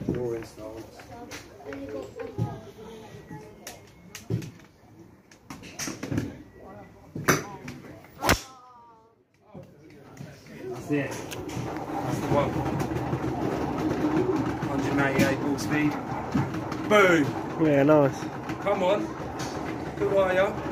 All installed. That's it. That's the one. 188 ball speed. Boom! Yeah, nice. Come on. Who are you?